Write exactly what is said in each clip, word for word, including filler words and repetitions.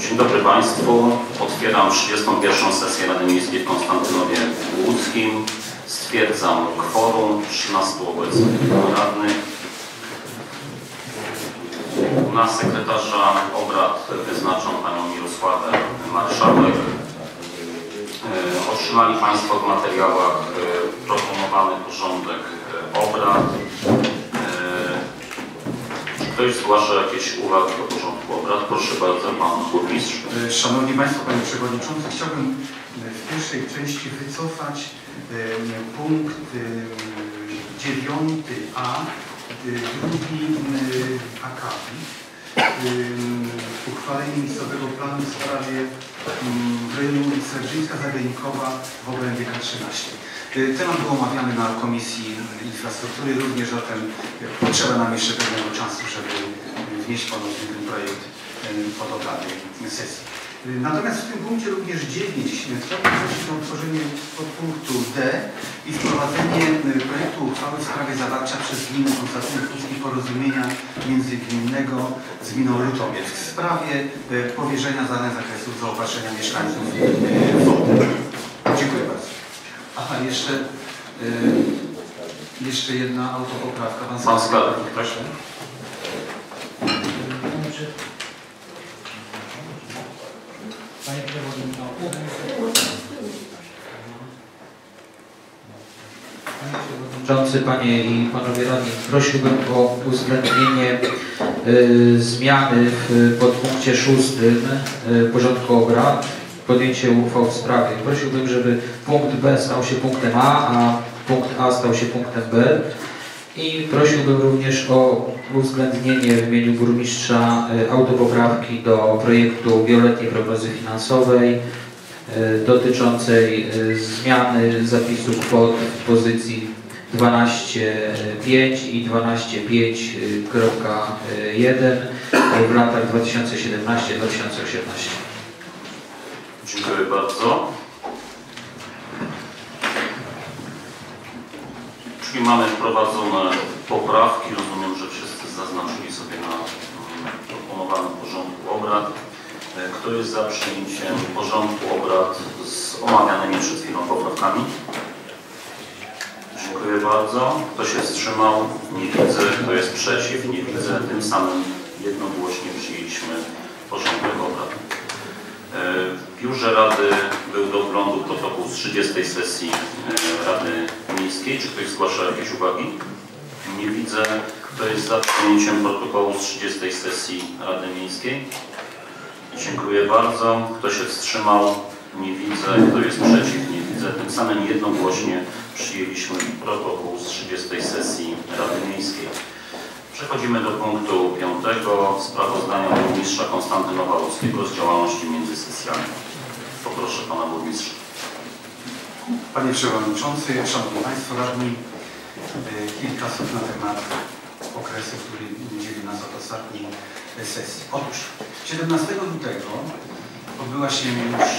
Dzień dobry Państwu. Otwieram trzydziestą pierwszą sesję Rady Miejskiej w Konstantynowie Łódzkim. Stwierdzam kworum, trzynastu obecnych radnych. Na sekretarza obrad wyznaczam Panią Mirosławę Marszałek. Otrzymali Państwo w materiałach proponowany porządek obrad. Ktoś zgłasza jakieś uwagi do porządku obrad? Proszę bardzo, Pan Burmistrz. Szanowni Państwo, Panie Przewodniczący, chciałbym w pierwszej części wycofać punkt dziewiąty A, drugi akapit. Uchwalenie miejscowego planu w sprawie w rejonie ulicy Serżyńska-Zagajnikowa w obrębie K trzynaście. Temat był omawiany na Komisji Infrastruktury, również o tym potrzeba nam jeszcze pewnego czasu, żeby wnieść ponownie ten projekt pod obrady sesji. Natomiast w tym punkcie również dziewięć chciałbym prosić o utworzenie podpunktu D i wprowadzenie projektu uchwały w sprawie zawarcia przez gminę Konstantynów Łódzkich porozumienia międzygminnego z gminą Lutowiec w sprawie powierzenia zadań zakresu zaopatrzenia mieszkańców wody. Dziękuję bardzo. Aha, jeszcze, yy, jeszcze jedna autopoprawka. Pan skarbnik, proszę. Panie Przewodniczący, Panie Przewodniczący, Panie i Panowie Radni, prosiłbym o uwzględnienie y, zmiany w podpunkcie szóstym y, porządku obrad, podjęcie uchwał w sprawie. Prosiłbym, żeby punkt B stał się punktem A, a punkt A stał się punktem B. I prosiłbym również o uwzględnienie w imieniu burmistrza autopoprawki do projektu wieloletniej prognozy finansowej dotyczącej zmiany zapisu kwot w pozycji dwanaście pięć i dwanaście pięć kropka jeden w latach dwa tysiące siedemnasty do dwa tysiące osiemnasty. Dziękuję bardzo. Czyli mamy wprowadzone poprawki. Rozumiem, że wszyscy zaznaczyli sobie na proponowanym porządku obrad. Kto jest za przyjęciem porządku obrad z omawianymi przed chwilą poprawkami? Dziękuję bardzo. Kto się wstrzymał? Nie widzę. Kto jest przeciw? Nie widzę. Tym samym jednogłośnie przyjęliśmy porządek obrad. W biurze Rady był do wglądu protokół z trzydziestej sesji Rady Miejskiej. Czy ktoś zgłasza jakieś uwagi? Nie widzę. Kto jest za przyjęciem protokołu z trzydziestej sesji Rady Miejskiej? Dziękuję bardzo. Kto się wstrzymał? Nie widzę. Kto jest przeciw? Nie widzę. Tym samym jednogłośnie przyjęliśmy protokół z trzydziestej sesji Rady Miejskiej. Przechodzimy do punktu piątego. Sprawozdania burmistrza Konstantynowa Łódzkiego z działalności między sesjami. Poproszę Pana Burmistrza. Panie Przewodniczący, Szanowni Państwo Radni, kilka słów na temat okresu, który dzieli nas od ostatniej sesji. Otóż siedemnastego lutego odbyła się już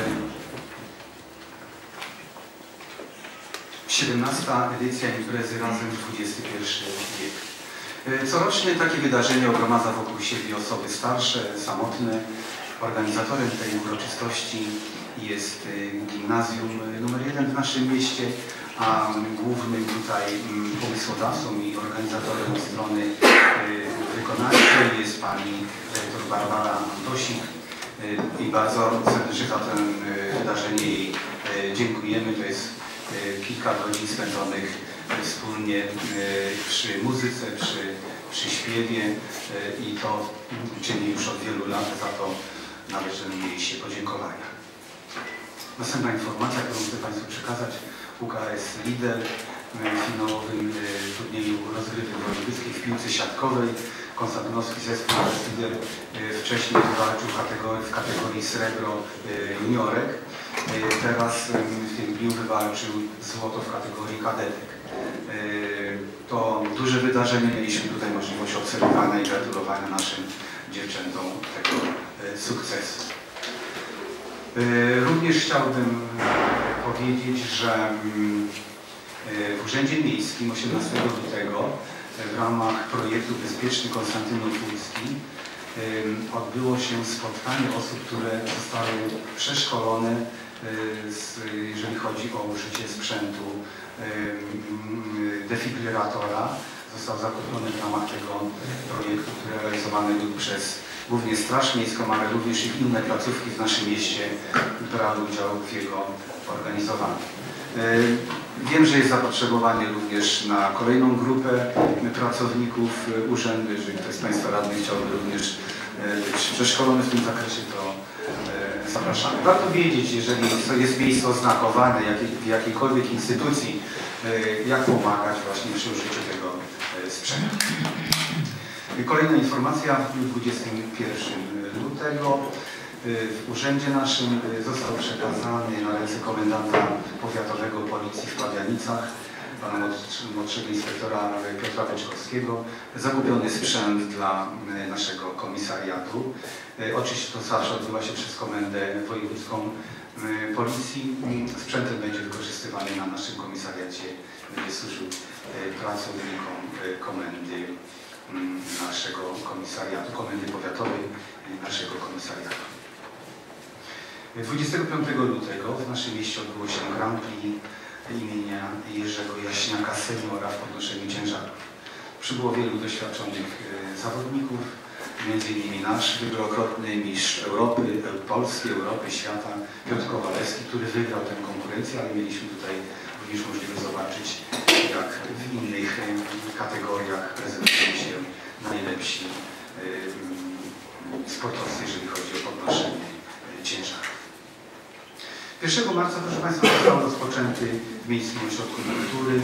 siedemnasta edycja imprezy Razem dwudziesty pierwszy wiek. Corocznie takie wydarzenie ogromadza wokół siebie osoby starsze, samotne. Organizatorem tej uroczystości jest gimnazjum numer jeden w naszym mieście, a głównym tutaj pomysłodawcą i organizatorem od strony wykonawczej jest pani dyrektor Barbara Antosik i bardzo serdecznie za to wydarzenie jej dziękujemy. To jest kilka godzin spędzonych wspólnie przy muzyce, przy, przy śpiewie i to czyni już od wielu lat, za to należy jej się podziękowania. Następna informacja, którą chcę Państwu przekazać. U K S Lider w finałowym turnieju rozgrywek wojewódzkich w piłce siatkowej konstantynowski zespół Lider wcześniej walczył w kategorii, w kategorii srebro juniorek. Teraz w tym dniu wywalczył złoto w kategorii kadetek. To duże wydarzenie. Mieliśmy tutaj możliwość obserwowania i gratulowania naszym dziewczętom tego sukcesu. Również chciałbym powiedzieć, że w Urzędzie Miejskim osiemnastego lutego w ramach projektu Bezpieczny Konstantynów Łódzki odbyło się spotkanie osób, które zostały przeszkolone, jeżeli chodzi o użycie sprzętu defibrylatora. Został zakupiony w ramach tego projektu, który realizowany był przez głównie Straż Miejską, ale również i inne placówki w naszym mieście brały udział w jego organizowaniu. Wiem, że jest zapotrzebowanie również na kolejną grupę pracowników urzędu. Jeżeli ktoś z Państwa radnych chciałby również być przeszkolony w tym zakresie, to zapraszamy. Warto wiedzieć, jeżeli jest miejsce oznakowane w jakiejkolwiek instytucji, jak pomagać właśnie przy użyciu tego sprzętu. Kolejna informacja. dwudziestego pierwszego lutego w urzędzie naszym został przekazany na ręce komendanta powiatowego policji w Pabianicach, pana młodszego inspektora Piotra Beczkowskiego, zakupiony sprzęt dla naszego komisariatu. Oczywiście to zawsze odbywa się przez Komendę Wojewódzką Policji. Sprzętem będzie wykorzystywany na naszym komisariacie, będzie służył pracownikom komendy naszego komisariatu, komendy powiatowej naszego komisariatu. dwudziestego piątego lutego w naszym mieście odbyło się Grand Prix imienia Jerzego Jaśniaka seniora w podnoszeniu ciężarów. Przybyło wielu doświadczonych zawodników, między innymi nasz wielokrotny mistrz Europy, Polski, Europy, świata, Piotr Kowalewski, który wygrał tę konkurencję, ale mieliśmy tutaj również możliwość zobaczyć, jak w innych kategoriach prezentują się najlepsi sportowcy, jeżeli chodzi o podnoszenie ciężarów. pierwszego marca, proszę Państwa, został rozpoczęty w Miejskim Ośrodku Kultury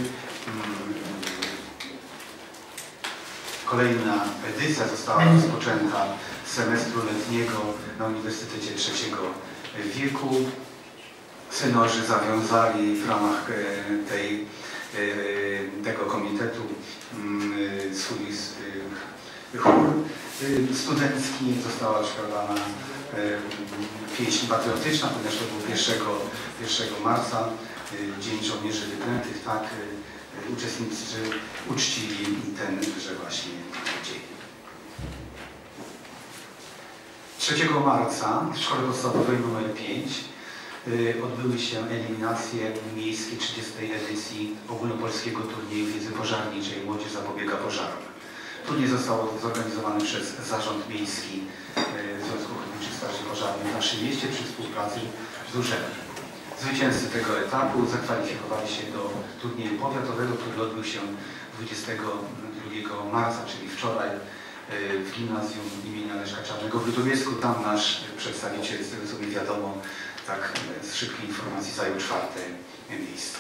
kolejna edycja została rozpoczęta z semestru letniego na Uniwersytecie Trzeciego Wieku. Seniorzy zawiązali w ramach tej, tego komitetu swój chór studencki. Została śpiewana pieśń patriotyczna, ponieważ to był pierwszego marca, Dzień Żołnierzy Wyklętych. Tak, uczestnicy uczcili tenże właśnie dzień. trzeciego marca w Szkole Podstawowej nr pięć odbyły się eliminacje miejskie trzydziestej edycji ogólnopolskiego turnieju wiedzy pożarniczej Młodzież zapobiega pożarom. Turniej został zorganizowany przez Zarząd Miejski Związku Ochotniczych Straży Pożarnych w naszym mieście przy współpracy z urzędem. Zwycięzcy tego etapu zakwalifikowali się do turnieju powiatowego, który odbył się dwudziestego drugiego marca, czyli wczoraj, w gimnazjum imienia Leszka Czarnego w Lutowiecku. Tam nasz przedstawiciel, z tego co mi wiadomo, tak z szybkiej informacji zajął czwarte miejsce.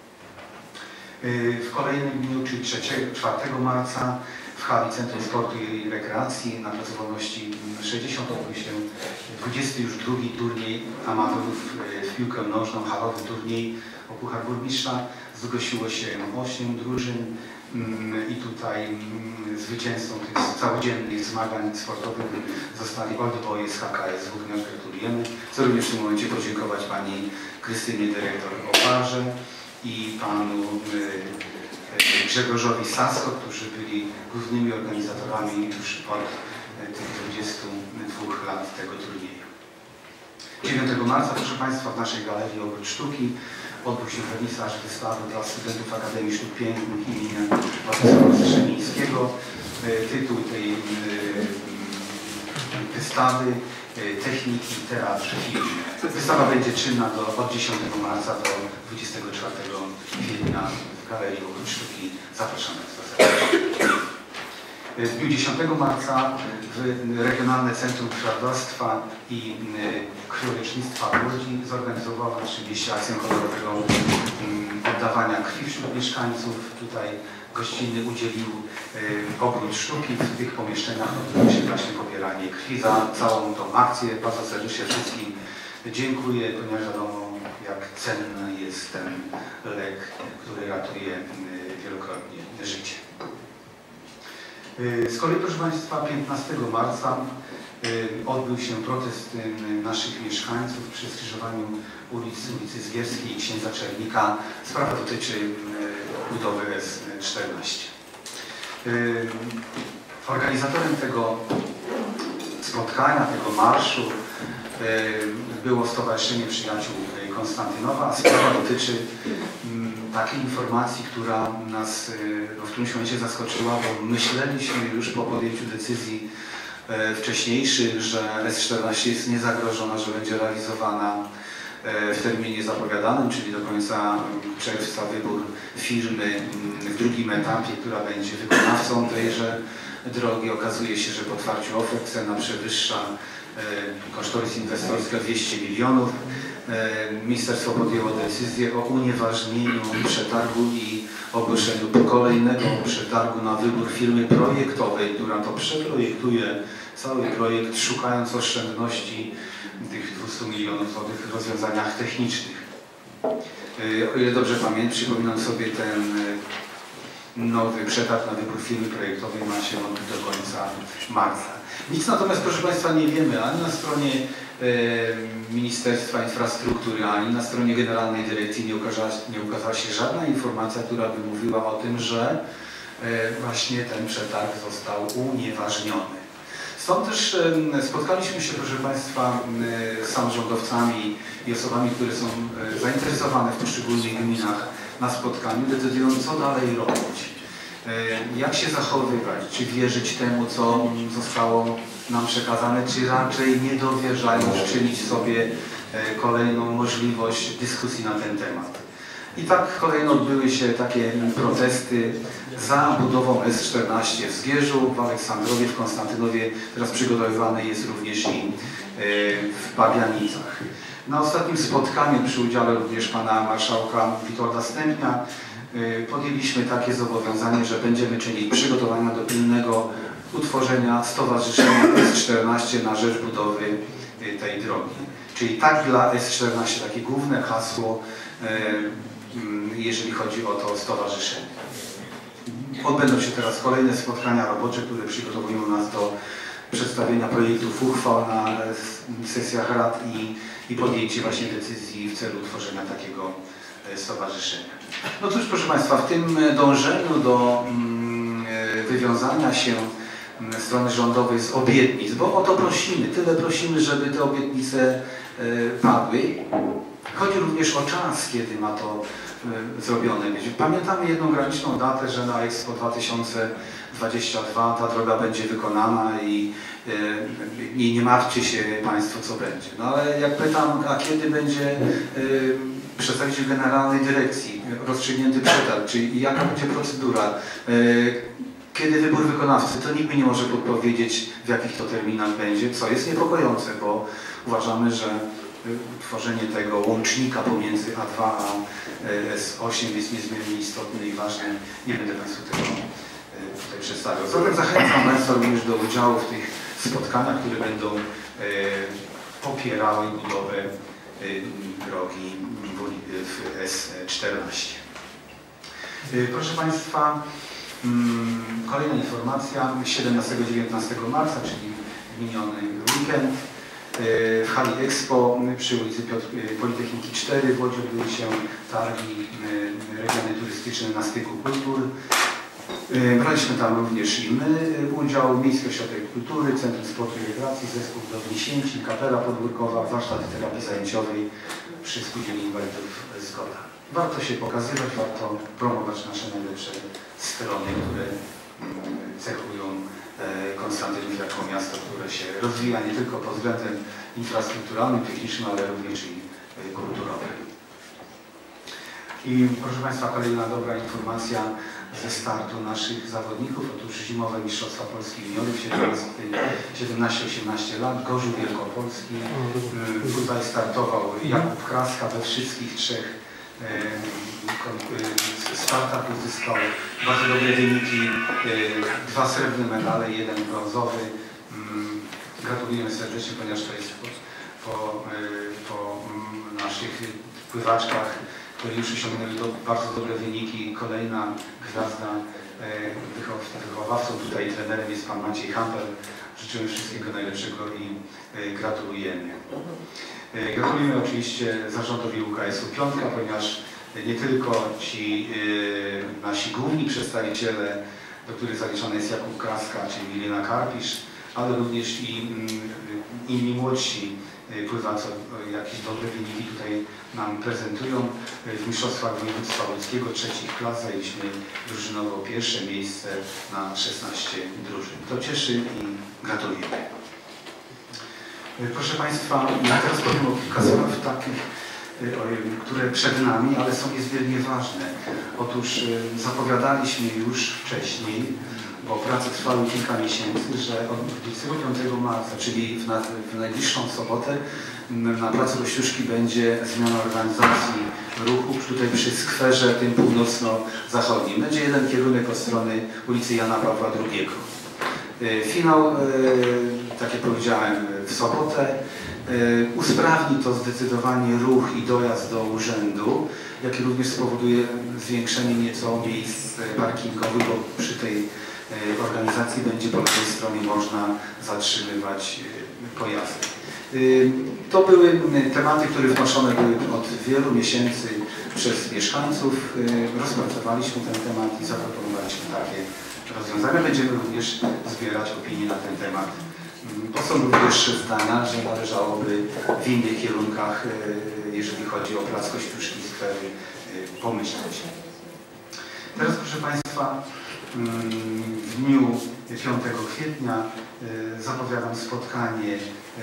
W kolejnym dniu, czyli czwartego marca, w hali Centrum Sportu i Rekreacji na Placu Wolności sześćdziesiąt odbył się dwudziesty już drugi turniej amatorów w piłkę nożną, halowy turniej o Puchar Burmistrza. Zgłosiło się osiem drużyn i tutaj zwycięzcą tych całodziennych zmagań sportowych zostali Old Boys z H K S, również gratulujemy. Chcę również w tym momencie podziękować pani Krystynie dyrektor Oparze i panu Grzegorzowi Sasko, którzy byli głównymi organizatorami już od tych dwudziestu dwóch lat tego turnieju. dziewiątego marca, proszę Państwa, w naszej Galerii Obrót Sztuki odbył się wernisaż wystawy dla studentów Akademii Sztuk Pięknych imienia Władysława Strzemińskiego. Tytuł tej wystawy Techniki, Teatr, Film. Wystawa będzie czynna do, od dziesiątego marca do dwudziestego czwartego kwietnia w Galerii Obrót Sztuki. Zapraszamy serdecznie. W dniu dziesiątego marca w Regionalne Centrum Krwiodawstwa i Krwiolecznictwa w Łodzi zorganizowało w naszym mieście akcję honorowego oddawania krwi wśród mieszkańców. Tutaj gościnny udzielił Obrót Sztuki. W tych pomieszczeniach odbyło się właśnie pobieranie krwi. Za całą tą akcję bardzo serdecznie wszystkim dziękuję, ponieważ wiadomo, jak cenny jest ten lek, który ratuje wielokrotnie życie. Z kolei, proszę Państwa, piętnastego marca odbył się protest naszych mieszkańców przy skrzyżowaniu ulic, ulicy Zwierskiej i Księdza Czernika. Sprawa dotyczy budowy S czternaście. Organizatorem tego spotkania, tego marszu było Stowarzyszenie Przyjaciół Konstantynowa. Sprawa dotyczy takiej informacji, która nas w którymś momencie zaskoczyła, bo myśleliśmy już po podjęciu decyzji wcześniejszych, że S czternaście jest niezagrożona, że będzie realizowana w terminie zapowiadanym, czyli do końca czerwca wybór firmy w drugim etapie, która będzie wykonawcą tejże drogi. Okazuje się, że po otwarciu ofert cena przewyższa kosztorys inwestorski o dwieście milionów. Ministerstwo podjęło decyzję o unieważnieniu przetargu i ogłoszeniu kolejnego przetargu na wybór firmy projektowej, która to przeprojektuje cały projekt, szukając oszczędności tych dwustu milionów złotych w rozwiązaniach technicznych. O ile dobrze pamiętam, przypominam sobie, ten nowy przetarg na wybór firmy projektowej ma się odbyć do końca marca. Nic natomiast, proszę Państwa, nie wiemy ani na stronie e, Ministerstwa Infrastruktury, ani na stronie Generalnej Dyrekcji nie ukazała, nie ukazała się żadna informacja, która by mówiła o tym, że e, właśnie ten przetarg został unieważniony. Stąd też e, spotkaliśmy się, proszę Państwa, e, z samorządowcami i osobami, które są e, zainteresowane w poszczególnych gminach na spotkaniu, decydując, co dalej robić. Jak się zachowywać, czy wierzyć temu, co zostało nam przekazane, czy raczej nie dowierzając, czynić sobie kolejną możliwość dyskusji na ten temat. I tak kolejno odbyły się takie protesty za budową S czternaście w Zgierzu, w Aleksandrowie, w Konstantynowie. Teraz przygotowywany jest również i w Pabianicach. Na ostatnim spotkaniu przy udziale również pana marszałka Witolda Stępnia podjęliśmy takie zobowiązanie, że będziemy czynić przygotowania do pilnego utworzenia Stowarzyszenia S czternaście na rzecz budowy tej drogi. Czyli tak dla S czternaście, takie główne hasło, jeżeli chodzi o to stowarzyszenie. Odbędą się teraz kolejne spotkania robocze, które przygotowują nas do przedstawienia projektów uchwał na sesjach rad i, i podjęcie właśnie decyzji w celu utworzenia takiego stowarzyszenia. No cóż, proszę Państwa, w tym dążeniu do mm, wywiązania się strony rządowej z obietnic, bo o to prosimy, tyle prosimy, żeby te obietnice y, padły. Chodzi również o czas, kiedy ma to y, zrobione być. Pamiętamy jedną graniczną datę, że na Expo dwa tysiące dwudziestym drugim ta droga będzie wykonana i y, nie, nie martwcie się Państwo, co będzie. No ale jak pytam, a kiedy będzie y, przedstawiciel Generalnej Dyrekcji rozstrzygnięty przetarg, czyli jaka będzie procedura, kiedy wybór wykonawcy, to nikt mi nie może podpowiedzieć, w jakich to terminach będzie, co jest niepokojące, bo uważamy, że tworzenie tego łącznika pomiędzy A dwa a S osiem jest niezmiernie istotne i ważne. Nie będę Państwu tego tutaj przedstawiał. Zatem zachęcam Państwa również do udziału w tych spotkaniach, które będą popierały budowę drogi w S czternaście. Proszę Państwa, kolejna informacja. siedemnastego dziewiętnastego marca, czyli miniony weekend, w hali Expo przy ulicy Piotr, Politechniki cztery w Łodzi odbyły się targi regiony turystyczne na styku kultur. Braliśmy tam również i my udział, Miejski Ośrodek Kultury, Centrum Sportu i Rekreacji, Zespół Budowli Sięci, Kapela Podwórkowa, warsztaty terapii zajęciowej przy Spółdzielni Inwalidów Zgoda. Warto się pokazywać, warto promować nasze najlepsze strony, które cechują Konstantynów jako miasto, które się rozwija nie tylko pod względem infrastrukturalnym, technicznym, ale również i kulturowym. I proszę Państwa, kolejna dobra informacja ze startu naszych zawodników. Otóż zimowe Mistrzostwa Polski Juniorów siedemnaście osiemnaście lat, Gorzów Wielkopolski. Tutaj startował Jakub Kraska we wszystkich trzech startach, uzyskał bardzo dobre wyniki, dwa srebrne medale, jeden brązowy. Gratulujemy serdecznie, ponieważ to jest po, po, po naszych pływaczkach, które już osiągnęli do, bardzo dobre wyniki. Kolejna gwiazda wychowawcą, tutaj trenerem jest pan Maciej Hampel. Życzymy wszystkiego najlepszego i gratulujemy. Gratulujemy oczywiście zarządowi U K S-u Piątka, ponieważ nie tylko ci nasi główni przedstawiciele, do których zaliczony jest Jakub Kraska, czyli Milena Karpisz, ale również i inni młodsi pływacy jakieś dobre wyniki tutaj nam prezentują. W mistrzostwach województwa łódzkiego trzecich klas zajęliśmy drużynowo pierwsze miejsce na szesnaście drużyn. To cieszy i gratulujemy. Proszę Państwa, teraz powiem o kilka spraw takich, które przed nami, ale są niezmiernie ważne. Otóż zapowiadaliśmy już wcześniej, bo prace trwały kilka miesięcy, że od dwudziestego piątego marca, czyli w, na, w najbliższą sobotę, na placu Kościuszki będzie zmiana organizacji ruchu, tutaj przy skwerze tym północno-zachodnim. Będzie jeden kierunek od strony ulicy Jana Pawła drugiego. Finał, tak jak powiedziałem, w sobotę. Usprawni to zdecydowanie ruch i dojazd do urzędu, jak i również spowoduje zwiększenie nieco miejsc parkingowych, bo przy tej organizacji będzie po lewej stronie można zatrzymywać pojazdy. To były tematy, które wnoszone były od wielu miesięcy przez mieszkańców. Rozpracowaliśmy ten temat i zaproponowaliśmy takie rozwiązania. Będziemy również zbierać opinie na ten temat. To są również zdania, że należałoby w innych kierunkach, jeżeli chodzi o plac Kościuszki, skwery, pomyśleć. Teraz, proszę Państwa, w dniu piątego kwietnia zapowiadam spotkanie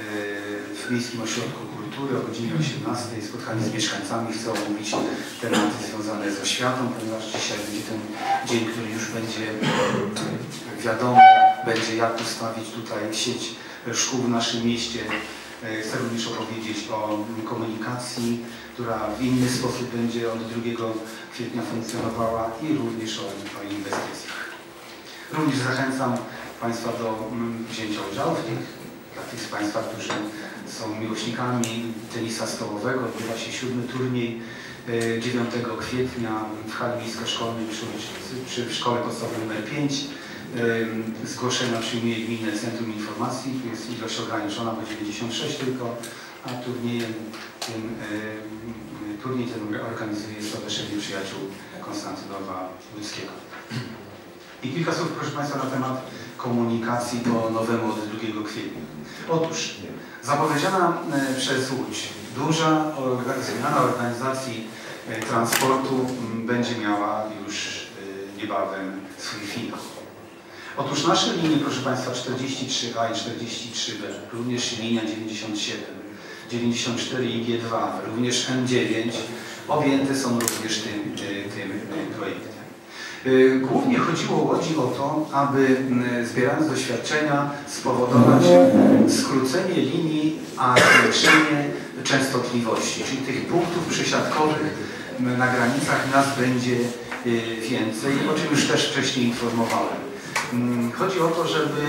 w Miejskim Ośrodku Kultury o godzinie osiemnastej. Spotkanie z mieszkańcami. Chcę omówić tematy związane z oświatą, ponieważ dzisiaj będzie ten dzień, który już będzie wiadomo, będzie jak ustawić tutaj sieć szkół w naszym mieście. Chcę również opowiedzieć o komunikacji, która w inny sposób będzie od drugiego kwietnia funkcjonowała i również o, o inwestycjach. Również zachęcam Państwa do wzięcia udziału w tych, dla tych z Państwa, którzy są miłośnikami tenisa stołowego. Odbywa się siódmy turniej dziewiątego kwietnia w hali miejsko-szkolnej przy, przy, przy szkole podstawowej numer pięć. Zgłoszenia przyjmuje Gminne Centrum Informacji, tu jest ilość ograniczona, bo dziewięćdziesiąt sześć tylko, a turniejem tym, turniej ten organizuje Stowarzyszenie Przyjaciół Konstantynowa Łódzkiego. I kilka słów, proszę Państwa, na temat komunikacji po nowemu od drugiego kwietnia. Otóż zapowiedziana przez Łódź duża zmiana organizacji transportu będzie miała już niebawem swój finał. Otóż nasze linie, proszę Państwa, czterdzieści trzy A i czterdzieści trzy B, również linia dziewięćdziesiąt siedem, dziewięćdziesiąt cztery i G dwa, również N dziewięć, objęte są również tym, tym projektem. Głównie chodziło Łodzi o to, aby zbierając doświadczenia spowodować skrócenie linii, a zwiększenie częstotliwości, czyli tych punktów przesiadkowych na granicach nas będzie więcej, o czym już też wcześniej informowałem. Chodzi o to, żeby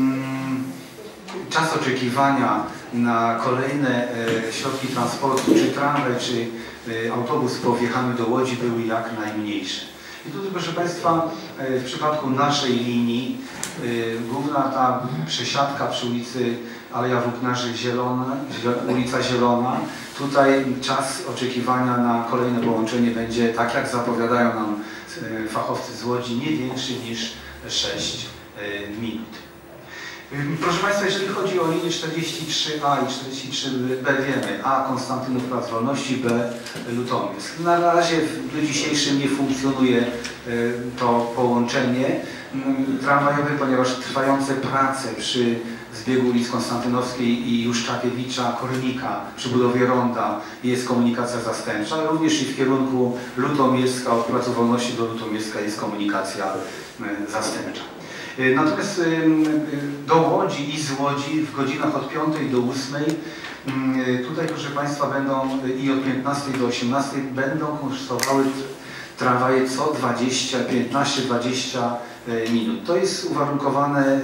czas oczekiwania na kolejne środki transportu, czy tramwaj, czy autobus po wjechaniu do Łodzi były jak najmniejsze. I tutaj, proszę Państwa, w przypadku naszej linii, główna ta przesiadka przy ulicy Aleja Włóknarzy Zielona, ulica Zielona, tutaj czas oczekiwania na kolejne połączenie będzie, tak jak zapowiadają nam fachowcy z Łodzi, nie większy niż sześć minut. Proszę Państwa, jeżeli chodzi o linię czterdzieści trzy A i czterdzieści trzy B, wiemy, A Konstantynów Plac Wolności, B Lutomiersk. Na razie w dniu dzisiejszym nie funkcjonuje to połączenie tramwajowe, ponieważ trwające prace przy zbiegu ulic Konstantynowskiej i Juszczakiewicza, Kornika, przy budowie ronda jest komunikacja zastępcza, ale również i w kierunku Lutomierska, od Placu Wolności do Lutomierska jest komunikacja zastępcza. Natomiast do Łodzi i z Łodzi w godzinach od piątej do ósmej tutaj, proszę Państwa, będą i od piętnastej do osiemnastej będą kursowały tramwaje co dwadzieścia, piętnaście dwadzieścia minut. To jest uwarunkowane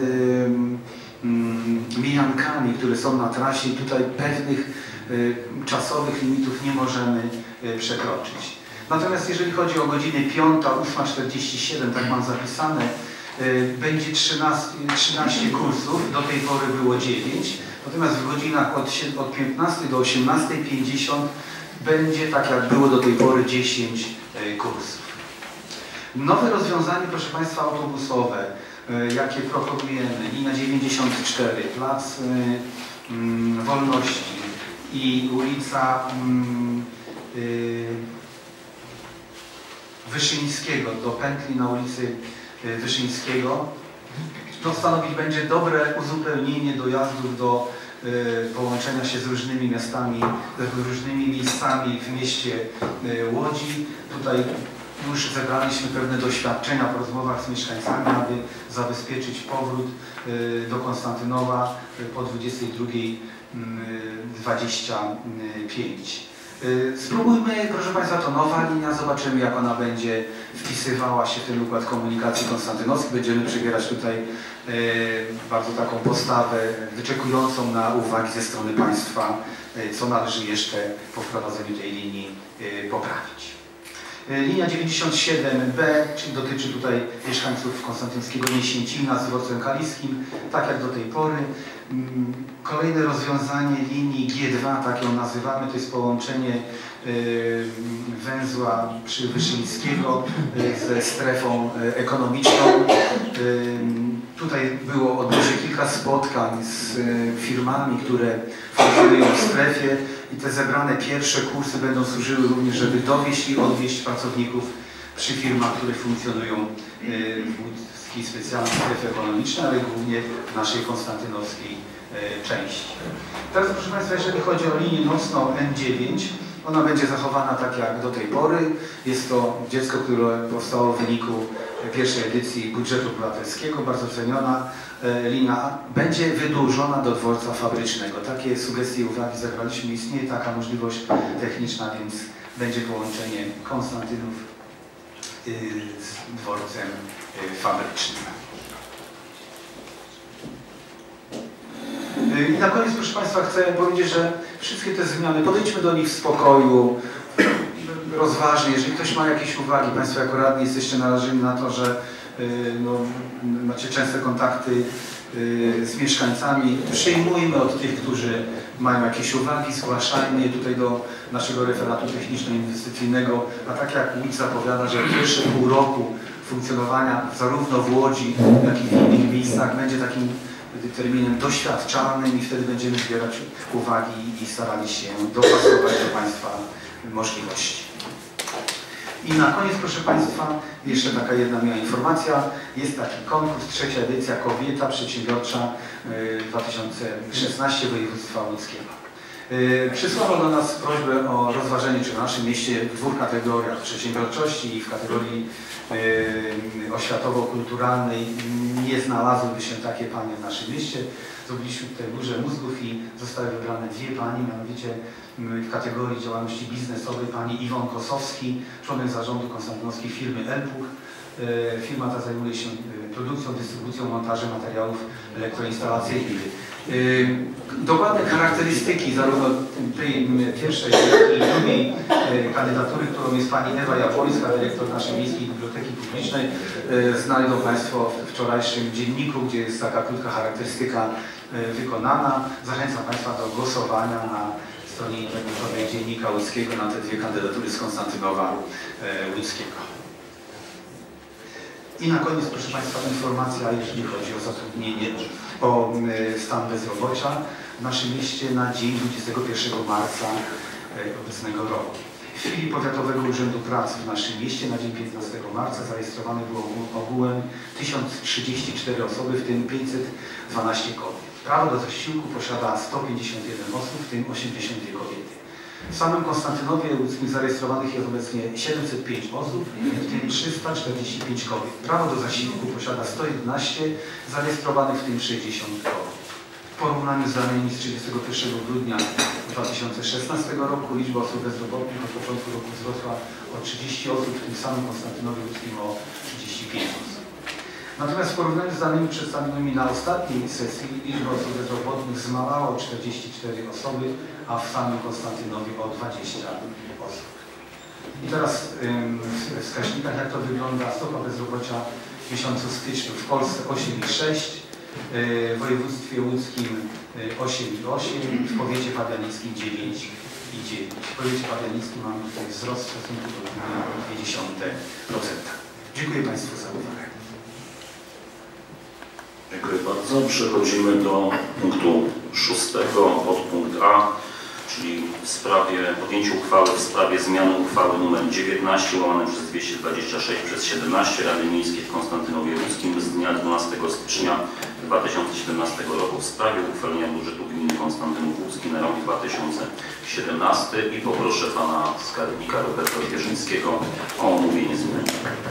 mijankami, które są na trasie i tutaj pewnych czasowych limitów nie możemy przekroczyć. Natomiast jeżeli chodzi o godziny piąta, ósma czterdzieści siedem, tak mam zapisane, będzie trzynaście kursów, do tej pory było dziewięć, natomiast w godzinach od, od piętnastej do osiemnastej pięćdziesiąt będzie, tak jak było do tej pory, dziesięć kursów. Nowe rozwiązanie, proszę Państwa, autobusowe jakie propagujemy. Linia dziewięćdziesiąt cztery, Plac Wolności i ulica Wyszyńskiego do pętli na ulicy Wyszyńskiego. To stanowić będzie dobre uzupełnienie dojazdów do połączenia się z różnymi miastami, z różnymi miejscami w mieście Łodzi. Tutaj już zebraliśmy pewne doświadczenia po rozmowach z mieszkańcami, aby zabezpieczyć powrót do Konstantynowa po dwudziestej drugiej dwadzieścia pięć. Spróbujmy, proszę Państwa, to nowa linia, zobaczymy, jak ona będzie wpisywała się w ten układ komunikacji konstantynowski. Będziemy przybierać tutaj e, bardzo taką postawę wyczekującą na uwagi ze strony Państwa, e, co należy jeszcze po wprowadzeniu tej linii e, poprawić. E, linia dziewięćdziesiąt siedem B, czyli dotyczy tutaj mieszkańców konstantynowskiego Niesięcina z dworcem kaliskim, tak jak do tej pory. Kolejne rozwiązanie linii G dwa, tak ją nazywamy, to jest połączenie węzła przy Wyszyńskiego ze strefą ekonomiczną. Tutaj było odbyło się kilka spotkań z firmami, które funkcjonują w strefie i te zebrane pierwsze kursy będą służyły również, żeby dowieść i odwieźć pracowników przy firmach, które funkcjonują w łódzkiej specjalnej strefie ekonomicznej, ale głównie w naszej konstantynowskiej części. Teraz, proszę Państwa, jeżeli chodzi o linię nocną N dziewięć, ona będzie zachowana tak jak do tej pory. Jest to dziecko, które powstało w wyniku pierwszej edycji budżetu obywatelskiego, bardzo ceniona linia. Będzie wydłużona do dworca fabrycznego. Takie sugestie i uwagi zebraliśmy. Istnieje taka możliwość techniczna, więc będzie połączenie Konstantynów z dworcem fabrycznym. I na koniec, proszę Państwa, chcę powiedzieć, że wszystkie te zmiany, podejdźmy do nich w spokoju, rozważnie. Jeżeli ktoś ma jakieś uwagi, Państwo jako radni jesteście narażeni na to, że no, macie częste kontakty z mieszkańcami. Przyjmujmy od tych, którzy mają jakieś uwagi, zgłaszajmy je tutaj do naszego referatu techniczno-inwestycyjnego, a tak jak Łódź zapowiada, że pierwsze pół roku funkcjonowania zarówno w Łodzi, jak i w innych miejscach będzie takim terminem doświadczalnym i wtedy będziemy zbierać uwagi i starali się dopasować do Państwa możliwości. I na koniec, proszę Państwa, jeszcze taka jedna miła informacja. Jest taki konkurs, trzecia edycja Kobieta Przedsiębiorcza dwa tysiące szesnaście województwa łódzkiego. Przysłano do nas prośbę o rozważenie, czy w naszym mieście w dwóch kategoriach przedsiębiorczości i w kategorii oświatowo-kulturalnej nie znalazłyby się takie panie w naszym mieście. Zrobiliśmy tutaj burzę mózgów i zostały wybrane dwie pani, mianowicie w kategorii działalności biznesowej pani Iwon Kosowski, członek zarządu konstantynowskiej firmy Elpuch. Firma ta zajmuje się produkcją, dystrybucją, montażem materiałów elektroinstalacyjnych. Dokładne charakterystyki zarówno tej pierwszej, jak i drugiej kandydatury, którą jest pani Ewa Japońska, dyrektor naszej Miejskiej Biblioteki Publicznej, znajdą Państwo w wczorajszym dzienniku, gdzie jest taka krótka charakterystyka wykonana. Zachęcam Państwa do głosowania na stronie internetowej Dziennika Łódzkiego na te dwie kandydatury z Konstantynowa Łódzkiego. I na koniec, proszę Państwa, informacja, jeżeli chodzi o zatrudnienie, o stan bezrobocia w naszym mieście na dzień dwudziestego pierwszego marca obecnego roku. W chwili Powiatowego Urzędu Pracy w naszym mieście na dzień piętnastego marca zarejestrowane było ogółem tysiąc trzydzieści cztery osoby, w tym pięćset dwanaście kobiet. Prawo do zasiłku posiada sto pięćdziesiąt jeden osób, w tym osiemdziesiąt dwie kobiety. W samym Konstantynowie Łódzkim zarejestrowanych jest obecnie siedemset pięć osób, w tym trzysta czterdzieści pięć kobiet. Prawo do zasiłku posiada sto jedenaście zarejestrowanych, w tym sześćdziesiąt kobiet. W porównaniu z danymi z trzydziestego pierwszego grudnia dwa tysiące szesnastego roku liczba osób bezrobotnych od początku roku wzrosła o trzydzieści osób, w tym samym Konstantynowie Łódzkim o trzydzieści pięć osób. Natomiast w porównaniu z danymi przedstawionymi na ostatniej sesji liczba osób bezrobotnych zmalała o czterdzieści cztery osoby, a w samym Konstantynowie o dwadzieścia osób. I teraz ym, w wskaźnikach jak to wygląda. Stopa bezrobocia w miesiącu styczniu w Polsce osiem i sześć, w województwie łódzkim osiem i osiem, w powiecie pabianickim dziewięć i dziewięć. W powiecie pabianickim mamy tutaj wzrost w stosunku do zero przecinek dwa procent. Dziękuję Państwu za uwagę. Dziękuję bardzo. Przechodzimy do punktu szóstego, podpunkt A, czyli w sprawie podjęcia uchwały w sprawie zmiany uchwały nr dziewiętnaście łamane przez dwieście dwadzieścia sześć przez siedemnaście Rady Miejskiej w Konstantynowie Łódzkim z dnia dwunastego stycznia dwa tysiące siedemnastego roku w sprawie uchwalenia budżetu gminy Konstantynów Łódzki na rok dwa tysiące siedemnasty i poproszę pana skarbnika Roberta Zwierzyńskiego o omówienie zmian.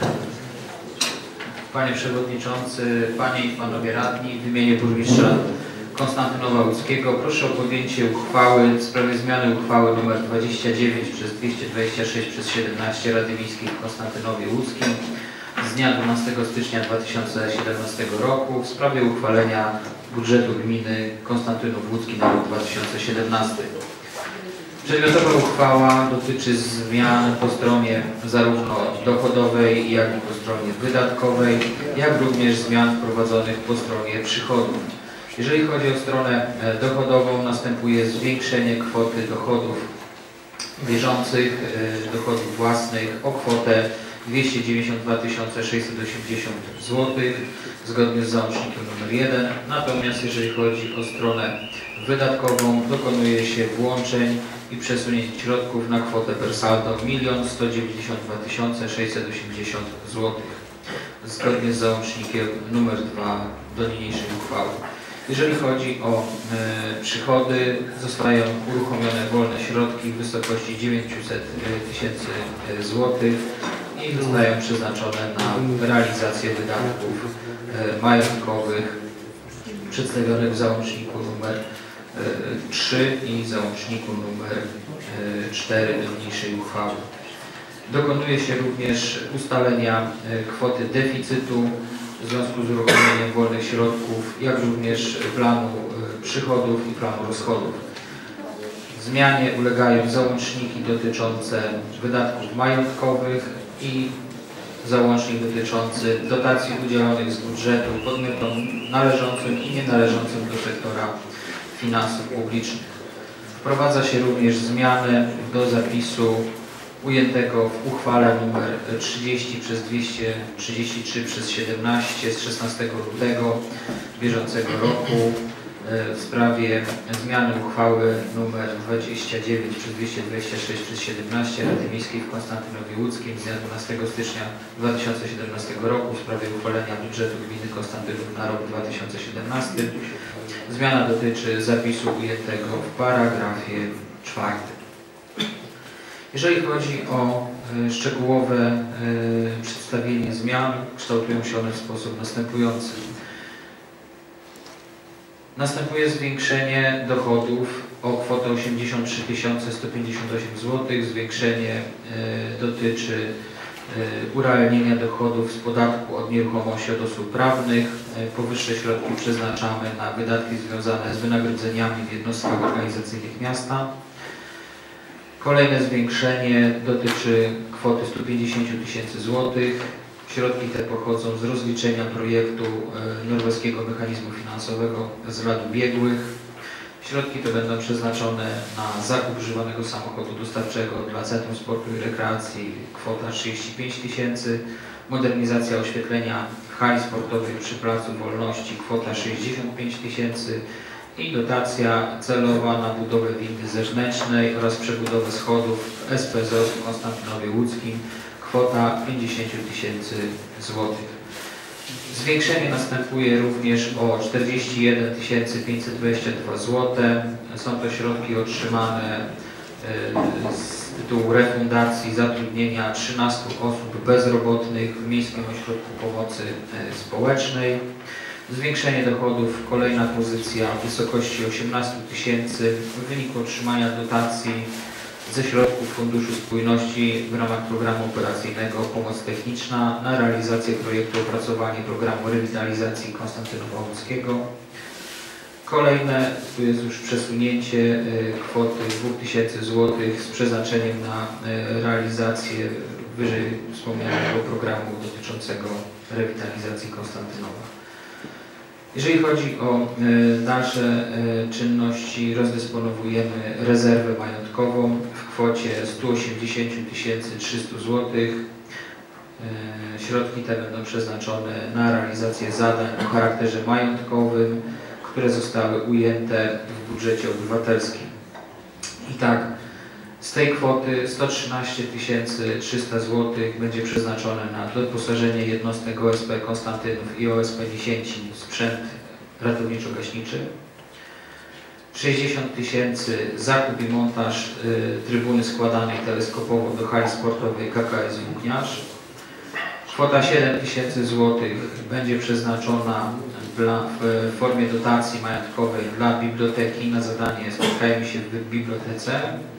Panie Przewodniczący, Panie i Panowie Radni, w imieniu Burmistrza Konstantynowa Łódzkiego proszę o podjęcie uchwały w sprawie zmiany uchwały nr dwadzieścia dziewięć przez dwieście dwadzieścia sześć przez siedemnaście Rady Miejskiej w Konstantynowie Łódzkim z dnia dwunastego stycznia dwa tysiące siedemnastego roku w sprawie uchwalenia budżetu gminy Konstantynów Łódzki na rok dwa tysiące siedemnasty. Przedmiotowa uchwała dotyczy zmian po stronie zarówno dochodowej, jak i po stronie wydatkowej, jak również zmian wprowadzonych po stronie przychodów. Jeżeli chodzi o stronę dochodową, następuje zwiększenie kwoty dochodów bieżących, dochodów własnych o kwotę dwieście dziewięćdziesiąt dwa tysiące sześćset osiemdziesiąt złotych zgodnie z załącznikiem numer jeden. Natomiast jeżeli chodzi o stronę wydatkową, dokonuje się włączeń i przesunięć środków na kwotę per saldo jeden sto dziewięćdziesiąt dwa tysiące sześćset osiemdziesiąt złotych zgodnie z załącznikiem numer dwa do niniejszej uchwały. Jeżeli chodzi o e, przychody, zostają uruchomione wolne środki w wysokości dziewięćset tysięcy złotych i zostają przeznaczone na realizację wydatków e, majątkowych przedstawionych w załączniku numer trzy i załączniku numer cztery do niniejszej uchwały. Dokonuje się również ustalenia kwoty deficytu w związku z uruchomieniem wolnych środków, jak również planu przychodów i planu rozchodów. Zmianie ulegają załączniki dotyczące wydatków majątkowych i załącznik dotyczący dotacji udzielonych z budżetu podmiotom należącym i nienależącym do sektora finansów publicznych. Wprowadza się również zmianę do zapisu ujętego w uchwale nr trzydzieści przez dwieście trzydzieści trzy przez siedemnaście z szesnastego lutego bieżącego roku w sprawie zmiany uchwały nr dwadzieścia dziewięć przez dwieście dwadzieścia sześć przez siedemnaście Rady Miejskiej w Konstantynowie Łódzkim z dnia dwunastego stycznia dwa tysiące siedemnastego roku w sprawie uchwalenia budżetu gminy Konstantynów na rok dwa tysiące siedemnasty. Zmiana dotyczy zapisu ujętego w paragrafie czwartym. Jeżeli chodzi o y, szczegółowe y, przedstawienie zmian, kształtują się one w sposób następujący. Następuje zwiększenie dochodów o kwotę osiemdziesiąt trzy tysiące sto pięćdziesiąt osiem złotych. Zwiększenie y, dotyczy y, urealnienia dochodów z podatku od nieruchomości od osób prawnych. Y, powyższe środki przeznaczamy na wydatki związane z wynagrodzeniami w jednostkach organizacyjnych miasta. Kolejne zwiększenie dotyczy kwoty stu pięćdziesięciu tysięcy złotych. Środki te pochodzą z rozliczenia projektu norweskiego mechanizmu finansowego z lat ubiegłych. Środki te będą przeznaczone na zakup używanego samochodu dostawczego dla Centrum Sportu i Rekreacji, kwota trzydzieści pięć tysięcy, modernizacja oświetlenia w hali sportowej przy Placu Wolności, kwota sześćdziesiąt pięć tysięcy i dotacja celowa na budowę windy zewnętrznej oraz przebudowę schodów w S P Z O S w Konstantynowie Łódzkim, kwota pięćdziesiąt tysięcy złotych. Zwiększenie następuje również o czterdzieści jeden tysięcy pięćset dwadzieścia dwa złote. Są to środki otrzymane z tytułu refundacji zatrudnienia trzynastu osób bezrobotnych w Miejskim Ośrodku Pomocy Społecznej. Zwiększenie dochodów, kolejna pozycja w wysokości osiemnastu tysięcy w wyniku otrzymania dotacji ze środków Funduszu Spójności w ramach programu operacyjnego Pomoc Techniczna na realizację projektu opracowanie programu rewitalizacji Konstantynowa Łódzkiego. Kolejne, tu jest już przesunięcie kwoty dwóch tysięcy złotych z przeznaczeniem na realizację wyżej wspomnianego programu dotyczącego rewitalizacji Konstantynowa. Jeżeli chodzi o dalsze czynności, rozdysponowujemy rezerwę majątkową w kwocie stu osiemdziesięciu tysięcy trzystu złotych. Środki te będą przeznaczone na realizację zadań o charakterze majątkowym, które zostały ujęte w budżecie obywatelskim. I tak, z tej kwoty sto trzynaście tysięcy trzysta złotych będzie przeznaczone na doposażenie jednostek O S P Konstantynów i O S P Lisięcin w sprzęt ratowniczo-gaśniczy. sześćdziesiąt tysięcy zakup i montaż y, trybuny składanej teleskopowo do hali sportowej K K S Włókniarz. Kwota siedem tysięcy złotych będzie przeznaczona dla, w formie dotacji majątkowej dla biblioteki na zadanie Spotkajmy się w bibliotece.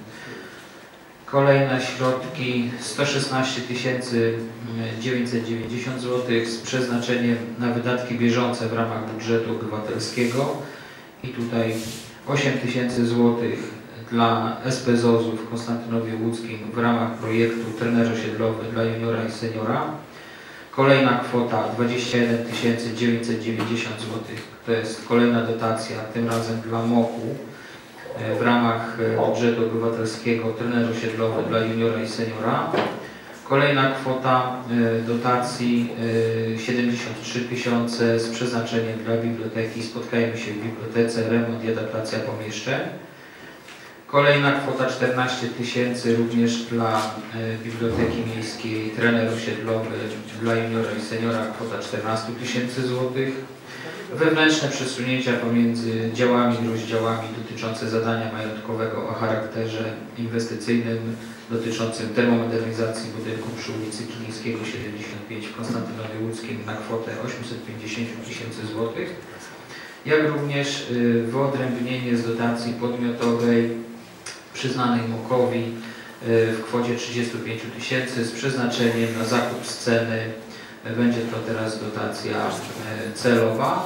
Kolejne środki sto szesnaście tysięcy dziewięćset dziewięćdziesiąt złotych z przeznaczeniem na wydatki bieżące w ramach budżetu obywatelskiego i tutaj osiem tysięcy złotych dla S P Z O Z-u w Konstantynowie Łódzkim w ramach projektu Trener osiedlowy dla juniora i seniora. Kolejna kwota dwadzieścia jeden tysięcy dziewięćset dziewięćdziesiąt złotych, to jest kolejna dotacja, tym razem dla M O K-u w ramach budżetu obywatelskiego Trener osiedlowy dla juniora i seniora. Kolejna kwota dotacji siedemdziesiąt trzy tysiące z przeznaczeniem dla biblioteki Spotkajmy się w bibliotece, remont i adaptacja pomieszczeń. Kolejna kwota czternaście tysięcy również dla Biblioteki Miejskiej Trener osiedlowy dla juniora i seniora, kwota czternaście tysięcy złotych. Wewnętrzne przesunięcia pomiędzy działami i rozdziałami dotyczące zadania majątkowego o charakterze inwestycyjnym dotyczącym termomodernizacji budynku przy ulicy Kilińskiego siedemdziesiąt pięć w Konstantynowie Łódzkim na kwotę osiemset pięćdziesiąt tysięcy złotych, jak również wyodrębnienie z dotacji podmiotowej przyznanej M O K-owi w kwocie trzydzieści pięć tysięcy z przeznaczeniem na zakup sceny. Będzie to teraz dotacja celowa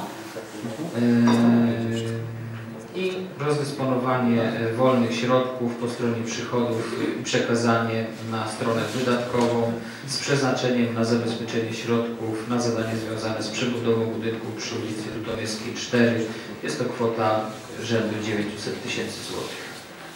i rozdysponowanie wolnych środków po stronie przychodów i przekazanie na stronę wydatkową z przeznaczeniem na zabezpieczenie środków na zadanie związane z przebudową budynku przy ulicy Ludowieckiej cztery. Jest to kwota rzędu dziewięćset tysięcy złotych.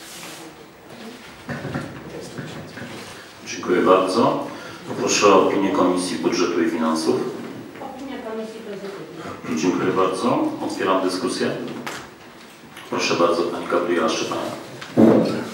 Dziękuję bardzo. Poproszę o opinię Komisji Budżetu i Finansów. Opinia Komisji pozytywna. Dziękuję bardzo. Otwieram dyskusję. Proszę bardzo, Pani Gabriela Szczepanik.